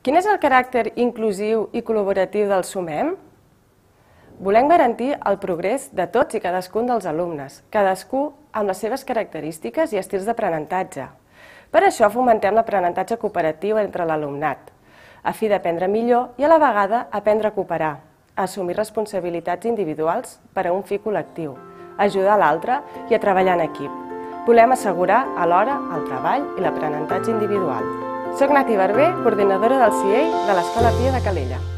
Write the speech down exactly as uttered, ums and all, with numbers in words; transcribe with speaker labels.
Speaker 1: Quin és el caràcter inclusiu i col·laboratiu del Sumem? Volem garantir el progrés de tots i cadascun dels alumnes, cadascú amb les seves característiques i estils d'aprenentatge. Per això fomentem l'aprenentatge cooperatiu entre l'alumnat, a fi d'aprendre millor i a la vegada aprendre a cooperar, a assumir responsabilitats individuals per a un fi col·lectiu, a ajudar l'altre i a treballar en equip. Volem assegurar alhora el treball i l'aprenentatge individual. Soc Nati Barber, coordinadora del C I E I de l'Escola Pia de Calella.